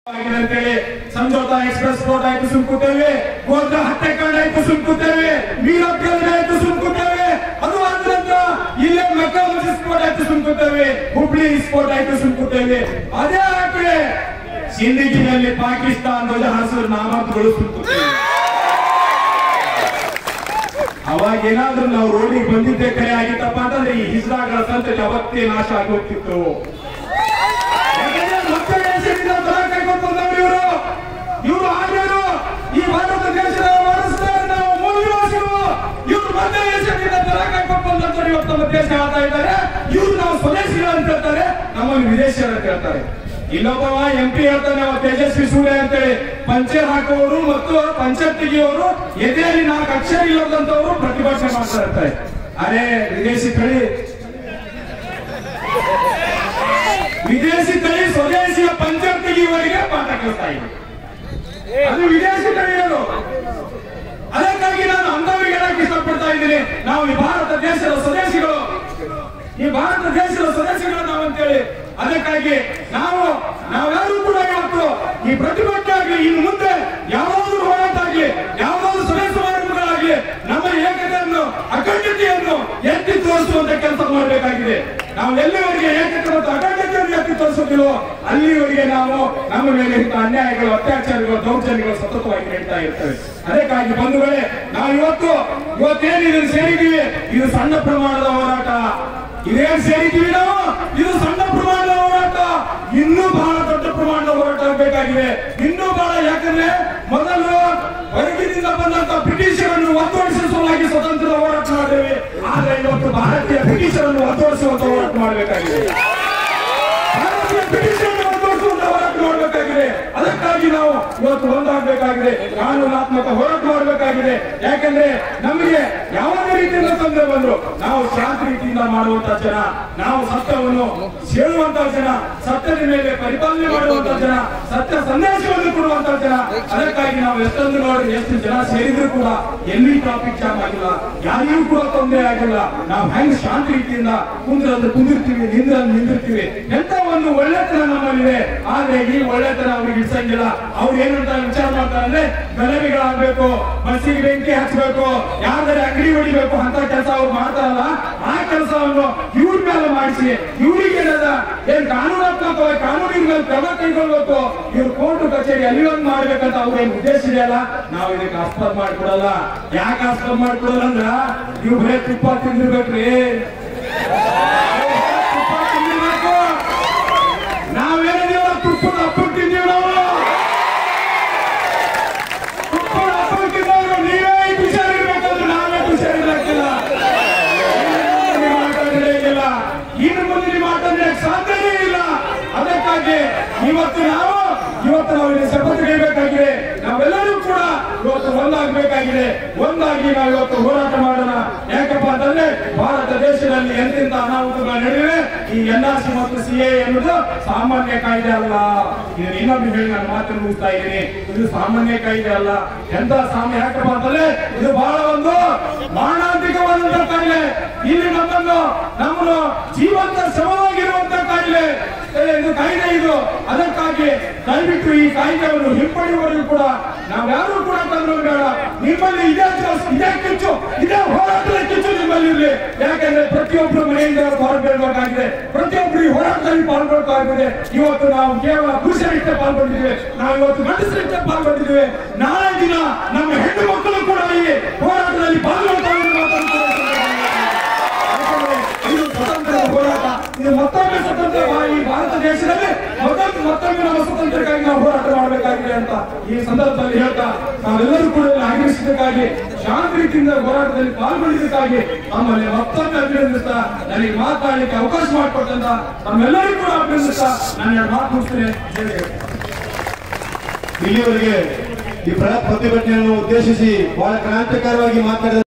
Samjhauta express ಸ್ಫೋಟ ಆಯ್ತು ಸುಮ್ಕುತ್ತೇವೆ, ಗೋದ್ರ ಹತ್ಯಾಕಾಂಡ ಆಯ್ತು ಸುಮ್ಕುತ್ತೇವೆ, ವೀರಪ್ಪಗೌಡ ಆಯ್ತು ಸುಮ್ಕುತ್ತೇವೆ, ಅದು ಆದ್ರಂತ ಇಲ್ಲೇ ಮೆಕ್ಕಾ ಮಸೀದ್ ಸ್ಫೋಟ ಆಯ್ತು ಸುಮ್ಕುತ್ತೇವೆ, ಹುಬ್ಳಿ ಸ್ಫೋಟ ಆಯ್ತು ಸುಮ್ಕುತ್ತೇವೆ. ಅದೇ ಹಾಕಿ ಸಿಂದಗಿನಲ್ಲಿ ಪಾಕಿಸ್ತಾನ ಧ್ವಜ ಹಾರಿಸಿದ್ರು ನಾಮಗಳು ಸುಮ್ಕುತ್ತೇವೆ. ಅವಾಗ ಏನಾದ್ರೂ ನಾವು ರೋಡಿಗೆ ಬಂದಿದ್ದೆ ಕರೆ ಆಗಿತ್ತಪ್ಪ ಅಂತಂದ್ರೆ ಈ ಹಿಸ್ರಾಗಳ ಸಂತತಿ ಅವತ್ತೇ ನಾಶ ಆಗಿ ಹೋಗ್ತಿತ್ತು. ಇವರು ಆರ್ಯರು, ಈ ಭಾರತ ದೇಶದ ವಾರಸುದಾರ, ನಾವು ಮೂಲ ನಿವಾಸಿಗಳು. ಇವರು ಮಧ್ಯ ದೇಶದಿಂದ ತರ ಕಾಯ್ಕೊಂಡು ಬಂದಂತವ್ರು ಇವತ್ತು ನಮ್ಮ ದೇಶ ಆಳ್ತಾ ಇದ್ದಾರೆ. ಇವ್ರು ನಾವು ಸ್ವದೇಶಿಗಳು ಅಂತ ಹೇಳ್ತಾರೆ, ನಮ್ಮನ್ನು ವಿದೇಶಿಯರು ಅಂತ ಹೇಳ್ತಾರೆ. ಇನ್ನೊಬ್ಬ MP ಹೇಳ್ತಾನೆ, ತೇಜಸ್ವಿ ಸೂರ್ಯ ಅಂತೇಳಿ ಪಂಚರ್ ಹಾಕುವವರು ಮತ್ತು ಪಂಚರ್ ತೆಗೆಯುವವರು ಎದೆಯಲ್ಲಿ 4 ಅಕ್ಷರ ಇಲ್ಲದಂತವರು ಪ್ರತಿಭಟನೆ ಮಾಡ್ತಾ ಇರ್ತಾರೆ. ಅರೆ ವಿದೇಶಿ ತಳಿ ಸ್ವದೇಶಿಯ ಪಂಚರ್ ತೆಗೆಯುವವರಿಗೆ ಪಾಠ ಕಲಿಸ್ತಾ ಇದೆ. ಅದು ವಿದೇಶಿ ತಳಿಯರು. ಅದಕ್ಕಾಗಿ ನಾನು ಅಂದವರಿಗೆ ಹೇಳಕ್ಕೆ ಇಷ್ಟಪಡ್ತಾ ಇದ್ದೀನಿ, ನಾವು ಈ ಭಾರತ ದೇಶದ ಸ್ವದೇಶಿಗಳು, ಈ ಭಾರತ ದೇಶದ ಸ್ವದೇಶಿಗಳು ನಾವು ಅಂತೇಳಿ. ಅದಕ್ಕಾಗಿ ನಾವ್ಯಾರು ಕೂಡ ಇವತ್ತು ಈ ಪ್ರತಿಭಟನೆ ಆಗಲಿ, ಇನ್ನು ಮುಂದೆ ಯಾವುದಾದ್ರೂ ಹೋರಾಟ ಆಗಲಿ, ಯಾವುದಾದ್ರೂ ಸಭೆ ಸಮಾರಂಭಗಳಾಗಲಿ ನಮ್ಮ ಏಕತೆಯನ್ನು, ಅಖಂಡತೆಯನ್ನು ಎತ್ತಿ ತೋರಿಸುವಂತ ಕೆಲಸ ಮಾಡಬೇಕಾಗಿದೆ. ನಾವು ಎಲ್ಲಿವರೆಗೆ ಏಕತೆ ಮತ್ತು ಅಖಂಡತೆಯನ್ನು ಎತ್ತಿ ತೋರಿಸುತ್ತಿಲ್ಲೋ ಅಲ್ಲಿವರೆಗೆ ನಾವು ನಮ್ಮ ಮೇಲೆ ಇಂಥ ಅನ್ಯಾಯಗಳು, ಅತ್ಯಾಚಾರಗಳು, ದೌರ್ಜನ್ಯಗಳು ಸತತವಾಗಿ ನಡೀತಾ ಇರ್ತವೆ. ಅದಕ್ಕಾಗಿ ಬಂಧುಗಳೇ, ನಾವು ಇವತ್ತೇನು ಇದನ್ನು ಸೇರಿದ್ದೀವಿ, ಇದು ಸಣ್ಣ ಪ್ರಮಾಣದ ಹೋರಾಟ. ಇದೇನು ಸೇರಿದ್ದೀವಿ ನಾವು, ಇದು ಸಣ್ಣ ಪ್ರಮಾಣದ ಹೋರಾಟ. ಇನ್ನೂ ಬಹಳ ದೊಡ್ಡ ಪ್ರಮಾಣದ ಹೋರಾಟ ಆಗಬೇಕಾಗಿದೆ, ಇನ್ನೂ ಬಹಳ. ಯಾಕಂದ್ರೆ ಮೊದಲು ಹೊರಗಿನಿಂದ ಬಂದಂತ ಬ್ರಿಟಿಷರನ್ನು ಒತ್ತುವರಿಸುವ ಸಲುವಾಗಿ ಸ್ವತಂತ್ರದ ಹೋರಾಟ ಮಾಡಿದ್ದೇವೆ. ಆದ್ರೆ ಇವತ್ತು ಭಾರತೀಯ ಬ್ರಿಟಿಷರನ್ನು ಒತ್ತುವರಿಸುವಂತ ಹೋರಾಟ ಮಾಡಬೇಕಾಗಿದೆ, ಭಾರತೀಯ ಬ್ರಿಟಿಷರನ್ನು ಒತ್ತುವರಿಸುವಂತ ಹೋರಾಟ ಮಾಡಬೇಕಾಗಿದೆ. ಅದಕ್ಕಾಗಿ ನಾವು ಇವತ್ತು ಒಂದಾಗಬೇಕಾಗಿದೆ, ಕಾನೂನಾತ್ಮಕ ಹೋರಾಟ ಮಾಡಬೇಕಾಗಿದೆ. ಯಾಕಂದ್ರೆ ನಮಗೆ ಯಾವುದೇ ರೀತಿಯಿಂದ ತೊಂದರೆ ಬಂದ್ರು ನಾವು ಶಾಂತಿ ರೀತಿಯಿಂದ ಮಾಡುವಂತ ಜನ, ನಾವು ಸತ್ಯವನ್ನು ಹೇಳುವಂತ ಜನ, ಸತ್ಯದ ಮೇಲೆ ಪರಿಪಾಲನೆ ಮಾಡುವಂತ ಜನ, ಸತ್ಯ ಸಂದೇಶವನ್ನು ಕೊಡುವಂತ ಜನ. ಅದಕ್ಕಾಗಿ ನಾವು ಎಷ್ಟೊಂದು ನೋಡಿ, ಎಷ್ಟು ಜನ ಸೇರಿದ್ರು ಕೂಡ ಎಲ್ಲಿ ಟ್ರಾಫಿಕ್ ಜಾಮ್ ಆಗಿಲ್ಲ, ಯಾರಿಗೂ ಕೂಡ ತೊಂದರೆ ಆಗಿಲ್ಲ. ನಾವು ಹೆಂಗ್ ಶಾಂತಿ ರೀತಿಯಿಂದ ಕುಂದಿರ್ತೀವಿ, ನಿಂದಿರ್ತೀವಿ. ಎಂತ ಒಂದು ಒಳ್ಳೆತನ ನಮ್ಮಲ್ಲಿದೆ. ಆದ್ರೆ ಈ ಒಳ್ಳೆತನ ಅವ್ರಿಗೆ ಇಡ್ಸಂಗಿಲ್ಲ. ಅವ್ರು ಏನಂತ ವಿಚಾರ ಮಾಡ್ತಾರೆ ಅಂದ್ರೆ ಗಲಭೆಗಳಾಗಬೇಕು, ಬಸ್ಸಿಗೆ ಬೆಂಕಿ ಹಚ್ಚಬೇಕು, ಯಾವ್ದಾರೆ ಅಂಗಡಿ ಹೊಡಿಬೇಕು ಅಂತ ಕೆಲಸ ಅವ್ರು ಮಾಡ್ತಾರಲ್ಲ. ಆ ಕೆಲಸವನ್ನು ಇವ್ರ ಮೇಲೆ ಮಾಡಿಸಿ, ಇವ್ರಿಗೆ ಏನ್ ಕಾನೂನಾತ್ಮಕವಾಗಿ ಕಾನೂನಿನ ಮೇಲೆ ಕ್ರಮ ಕೈಗೊಳ್ಬೇಕು, ಇವ್ರು ಕೋರ್ಟ್ ಕಚೇರಿ ಅಲ್ಲಿ ಒಂದು ಮಾಡ್ಬೇಕಂತ ಅವ್ರೇನ್ ಉದ್ದೇಶ ಇದೆಯಲ್ಲ. ನಾವು ಇದಕ್ಕೆ ಆಸ್ಪದ ಮಾಡ್ಕೊಡಲ್ಲ. ಯಾಕೆ ಆಸ್ಪದ ಮಾಡ್ಕೊಡಲ್ಲ ಅಂದ್ರ ಇವ್ ಬರೇ ತುಪ್ಪ ತಿಂದಿರ್ಬೇಕ್ರಿ, ತುಪ್ಪ ತಿಂದಿರ್ಬೇಕು. ನಾವೇನಿದೀವಲ್ಲ ತುಪ್ಪದ ಹಬ್ಬಕ್ಕೆ ತಿಂದೀವಿ. ನಾವು ತುಪ್ಪದ ಹಬ್ಬಕ್ಕೆ ತಿಂದವರು ನೀವೇ ಹುಷಾರಿರ್ಬೇಕಾದ್ರೆ ನಾವೇ ಹುಷಾರಿರ್ಬೇಕಿಲ್ಲ. ಇನ್ನು ಮುಂದೆ ನೀವು ಮಾತಂದ್ರೆ ಸಾಧ್ಯನೇ ಇಲ್ಲ. ಅದಕ್ಕಾಗಿ ಇವತ್ತು ನಾವು ಶಪಥ ಕೈಬೇಕಾಗಿದೆ. ನಾವೆಲ್ಲರೂ ಕೂಡ ಇವತ್ತು ಒಂದಾಗಬೇಕಾಗಿದೆ. ಒಂದಾಗಿ ನಾವು ಇವತ್ತು ಹೋರಾಟ ಮಾಡೋಣ. ಯಾಕಪ್ಪ ಅಂತಂದ್ರೆ ಭಾರತ ದೇಶದಲ್ಲಿ ಎಂತೆಂತ ಅನಾಹುತಗಳ ನಡುವೆ ಈ NRC ಮತ್ತು CAA ಎನ್ನುವುದು ಸಾಮಾನ್ಯ ಕಾಯ್ದೆ ಅಲ್ಲ. ಇದು ಇನ್ನೊಂದು ಹೇಳಿ ನಾನು ಮಾತನ್ನು ಮುಗಿಸ್ತಾ ಇದ್ದೀನಿ. ಇದು ಸಾಮಾನ್ಯ ಕಾಯ್ದೆ ಅಲ್ಲ. ಎಂತ ಸಾಮಾನ್ಯ, ಯಾಕಪ್ಪ ಅಂತಂದ್ರೆ ಇದು ಬಹಳ ಒಂದು ಮಾರಣಾಂತಿಕವಾದಂತ ಕಾಯಿಲೆ. ಇಲ್ಲಿ ನಮ್ಮನ್ನು ಜೀವಂತ ಶವವಾಗಿರುವಂತ ಕಾಯಿಲೆ ಇದು ಕಾಯ್ದೆ ಇದು. ಅದಕ್ಕಾಗಿ ದಯವಿಟ್ಟು ಈ ಕಾಯ್ದೆಯನ್ನು ಹಿಂಪಡೆಯುವವರೆಗೂ ಕೂಡ ನಾವ್ಯಾರು ಕೂಡ ತಂದ್ರು ಬೇಡ. ನಿಮ್ಮಲ್ಲಿ ಇದೇ ಕಿಚ್ಚು, ಇದೇ ಹೋರಾಟದ ಕಿಚ್ಚು ನಿಮ್ಮಲ್ಲಿ ಇರಲಿ. ಯಾಕಂದ್ರೆ ಪ್ರತಿಯೊಬ್ಬರು ಮನೆಯಿಂದ ಹೊರಬೀಳಬೇಕಾಗಿದೆ, ಪ್ರತಿಯೊಬ್ಬರು ಈ ಹೋರಾಟದಲ್ಲಿ ಪಾಲ್ಗೊಳ್ಳಬೇಕಾಗಿದೆ. ಇವತ್ತು ನಾವು ಕೇವಲ ಪುರುಷರಿಷ್ಟೇ ಪಾಲ್ಗೊಂಡಿದ್ದೇವೆ, ನಾವು ಇವತ್ತು ಗಂಡಸರಿಷ್ಟೇ ಪಾಲ್ಗೊಂಡಿದ್ದೇವೆ. ನಾಳೆ ದಿನ ನಮ್ಮ ಹೆಣ್ಣು ಮಕ್ಕಳು ಕೂಡ ಈ ಹೋರಾಟದಲ್ಲಿ ಪಾಲ್ಗೊಳ್ತಾ ಇದು ಸ್ವತಂತ್ರದ ಹೋರಾಟ. ಇದು ಮತ್ತೊಮ್ಮೆ ಸ್ವತಂತ್ರ ಈ ಭಾರತ ದೇಶದಲ್ಲಿ ಮತ್ತೊಮ್ಮೆ ನಮ್ಮ ಸ್ವತಂತ್ರಕ್ಕಾಗಿ ನಾವು ಹೋರಾಟ ಮಾಡಬೇಕಾಗಿದೆ ಅಂತ ಈ ಸಂದರ್ಭದಲ್ಲಿ ಹೇಳ್ತಾ, ನಾವೆಲ್ಲರೂ ಕೂಡ ಆಗಮಿಸಿದ್ದಕ್ಕಾಗಿ, ಶಾಂತಿ ರೀತಿಯಿಂದ ಹೋರಾಟದಲ್ಲಿ ಪಾಲ್ಗೊಂಡಿದ್ದಕ್ಕಾಗಿ ನಮ್ಮಲ್ಲಿ ಮತ್ತೊಮ್ಮೆ ಅಭಿನಂದಿಸ್ತಾ, ನನಗೆ ಮಾತಾಡಲಿಕ್ಕೆ ಅವಕಾಶ ಮಾಡಿಕೊಟ್ಟಂತ ನಮ್ಮೆಲ್ಲರೂ ಕೂಡ ಅಭಿನಂದಿಸ್ತಾ ನಾನು ಮಾತು ಮುಗಿಸ್ತೇನೆ. ಇಲ್ಲಿಯವರೆಗೆ ಈ ಪ್ರತಿಭಟನೆಯನ್ನು ಉದ್ದೇಶಿಸಿ ಬಹಳ ಕ್ರಾಂತಿಕಾರವಾಗಿ ಮಾತನಾಡಿದ